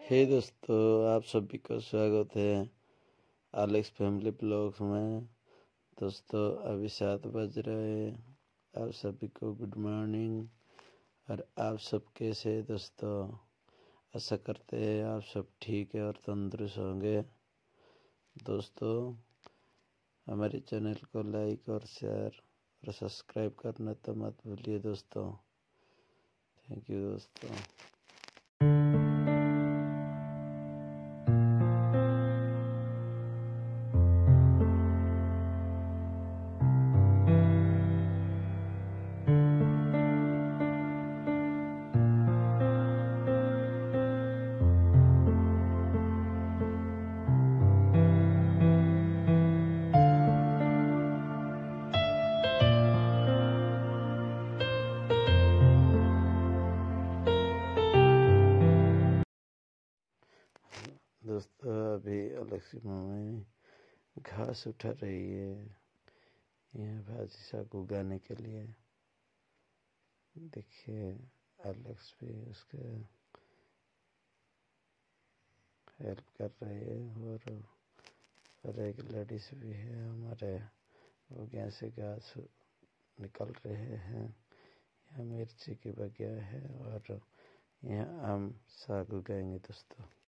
हे दोस्तों, आप सभी का स्वागत है एलेक्स फैमिली ब्लॉग्स में। दोस्तों अभी 7 बज रहे हैं। आप सभी को गुड मॉर्निंग। और आप सब कैसे हैं दोस्तों? आशा करते हैं आप सब ठीक है और तंदुरुस्त होंगे। दोस्तों हमारे चैनल को लाइक और शेयर और सब्सक्राइब करना तो मत भूलिए दोस्तों। थैंक यू दोस्तों। दोस्तों अभी अलग मम्मी घास उठा रही है यह भाजी साग उगाने के लिए। देखिए एलेक्स भी उसके हेल्प कर रही है और एक लेडीज भी है हमारे, वो यहाँ से घास निकल रहे हैं। यहाँ मिर्ची की बगिया है और यहाँ हम साग उगाएंगे दोस्तों।